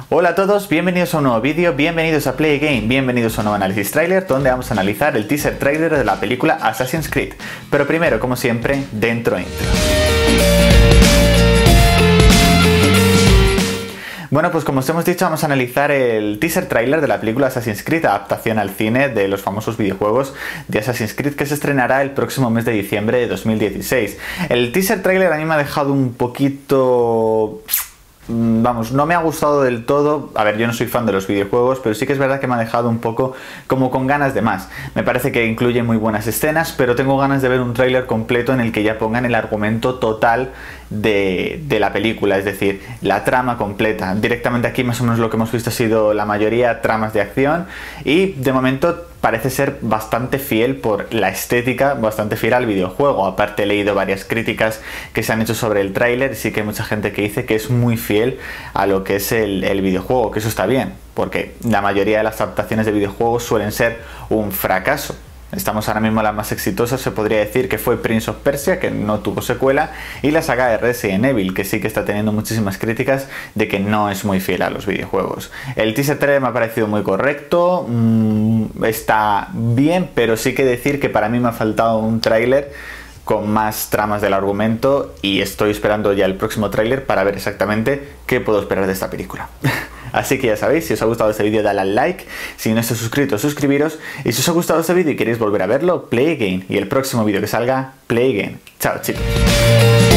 Hola a todos, bienvenidos a un nuevo vídeo, bienvenidos a Play Game, bienvenidos a un nuevo análisis trailer donde vamos a analizar el teaser trailer de la película Assassin's Creed. Pero primero, como siempre, dentro intro. Bueno, pues como os hemos dicho, vamos a analizar el teaser trailer de la película Assassin's Creed, adaptación al cine de los famosos videojuegos de Assassin's Creed, que se estrenará el próximo mes de diciembre de 2016. El teaser trailer a mí me ha dejado un poquito... Vamos, no me ha gustado del todo. A ver, yo no soy fan de los videojuegos, pero sí que es verdad que me ha dejado un poco como con ganas de más. Me parece que incluye muy buenas escenas, pero tengo ganas de ver un tráiler completo en el que ya pongan el argumento total de la película, es decir, la trama completa. Directamente aquí más o menos lo que hemos visto ha sido la mayoría tramas de acción y de momento parece ser bastante fiel por la estética, bastante fiel al videojuego. Aparte he leído varias críticas que se han hecho sobre el tráiler y sí que hay mucha gente que dice que es muy fiel a lo que es el videojuego, que eso está bien, porque la mayoría de las adaptaciones de videojuegos suelen ser un fracaso. Estamos ahora mismo la más exitosa, se podría decir que fue Prince of Persia, que no tuvo secuela, y la saga de Resident Evil, que sí que está teniendo muchísimas críticas de que no es muy fiel a los videojuegos. El teaser trailer me ha parecido muy correcto, está bien, pero sí que decir que para mí me ha faltado un tráiler con más tramas del argumento y estoy esperando ya el próximo tráiler para ver exactamente qué puedo esperar de esta película. Así que ya sabéis, si os ha gustado este vídeo dale al like, si no estáis suscritos suscribiros y si os ha gustado este vídeo y queréis volver a verlo, Play Again y el próximo vídeo que salga, Play Again. Chao chicos.